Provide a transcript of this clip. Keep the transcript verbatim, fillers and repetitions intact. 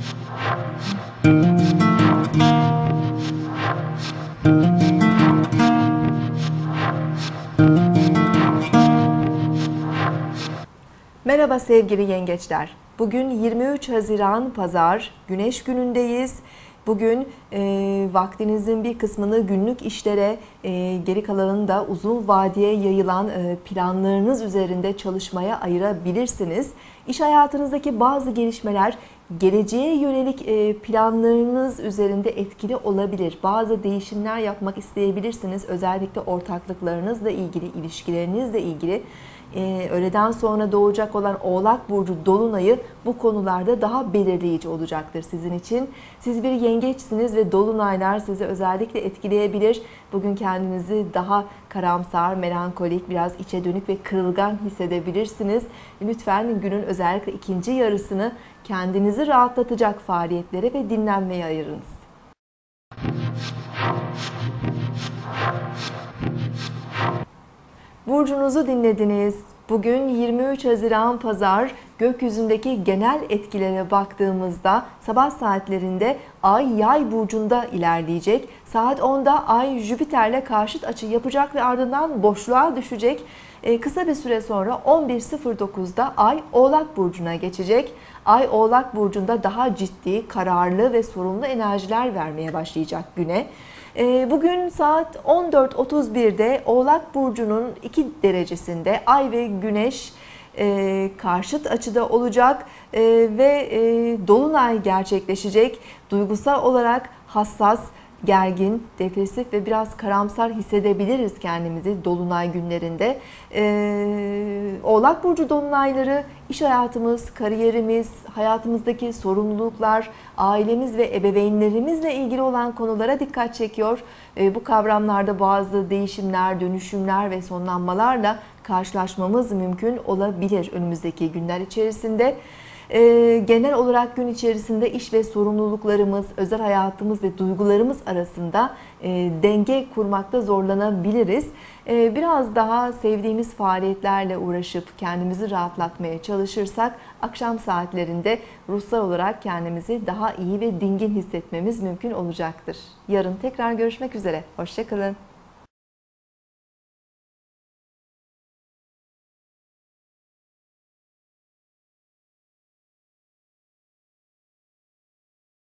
Merhaba sevgili yengeçler. Bugün yirmi üç Haziran Pazar, Güneş günündeyiz. Bugün e, vaktinizin bir kısmını günlük işlere, e, geri kalanını da uzun vadeye yayılan e, planlarınız üzerinde çalışmaya ayırabilirsiniz. İş hayatınızdaki bazı gelişmeler geleceğe yönelik e, planlarınız üzerinde etkili olabilir. Bazı değişimler yapmak isteyebilirsiniz. Özellikle ortaklıklarınızla ilgili, ilişkilerinizle ilgili. Ee, öğleden sonra doğacak olan Oğlak Burcu Dolunay'ı bu konularda daha belirleyici olacaktır sizin için. Siz bir yengeçsiniz ve Dolunaylar sizi özellikle etkileyebilir. Bugün kendinizi daha karamsar, melankolik, biraz içe dönük ve kırılgan hissedebilirsiniz. Lütfen günün özellikle ikinci yarısını kendinizi rahatlatacak faaliyetlere ve dinlenmeye ayırınız. Burcunuzu dinlediniz. Bugün yirmi üç Haziran Pazar, gökyüzündeki genel etkilere baktığımızda sabah saatlerinde Ay Yay burcunda ilerleyecek. Saat onda Ay Jüpiter'le karşıt açı yapacak ve ardından boşluğa düşecek. Ee, kısa bir süre sonra on bir sıfır dokuzda Ay Oğlak burcuna geçecek. Ay Oğlak burcunda daha ciddi, kararlı ve sorumlu enerjiler vermeye başlayacak güne. Bugün saat on dört otuz birde Oğlak Burcu'nun iki derecesinde Ay ve Güneş karşıt açıda olacak ve Dolunay gerçekleşecek. Duygusal olarak hassas, gergin, depresif ve biraz karamsar hissedebiliriz kendimizi Dolunay günlerinde. Ee, Oğlak Burcu Dolunayları iş hayatımız, kariyerimiz, hayatımızdaki sorumluluklar, ailemiz ve ebeveynlerimizle ilgili olan konulara dikkat çekiyor. Ee, bu kavramlarda bazı değişimler, dönüşümler ve sonlanmalarla karşılaşmamız mümkün olabilir önümüzdeki günler içerisinde. Genel olarak gün içerisinde iş ve sorumluluklarımız, özel hayatımız ve duygularımız arasında denge kurmakta zorlanabiliriz. Biraz daha sevdiğimiz faaliyetlerle uğraşıp kendimizi rahatlatmaya çalışırsak akşam saatlerinde ruhsal olarak kendimizi daha iyi ve dingin hissetmemiz mümkün olacaktır. Yarın tekrar görüşmek üzere. Hoşça kalın.